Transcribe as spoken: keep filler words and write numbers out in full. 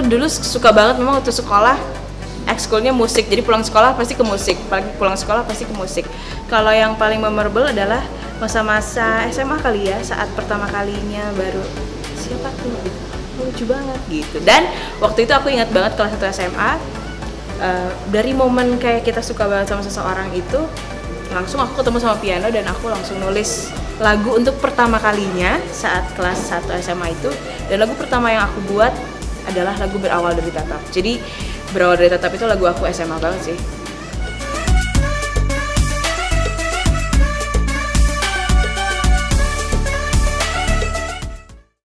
dulu suka banget memang waktu sekolah, ekskulnya musik, jadi pulang sekolah pasti ke musik, apalagi pulang sekolah pasti ke musik. Kalau yang paling memorable adalah masa-masa S M A kali ya, saat pertama kalinya baru siapa tuh gitu, lucu banget gitu. Dan waktu itu aku ingat banget kelas satu S M A, uh, dari momen kayak kita suka banget sama seseorang itu, langsung aku ketemu sama piano dan aku langsung nulis lagu untuk pertama kalinya saat kelas satu S M A itu. Dan lagu pertama yang aku buat adalah lagu Berawal Dari Tatap. Jadi Berawal Dari Tatap itu lagu aku S M A banget sih.